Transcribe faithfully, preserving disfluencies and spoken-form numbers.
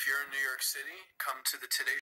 if you're in New York City, come to the Today